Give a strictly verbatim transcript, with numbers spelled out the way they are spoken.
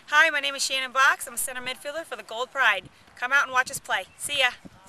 Hi, my name is Shannon Boxx. I'm a center midfielder for the Gold Pride. Come out and watch us play. See ya.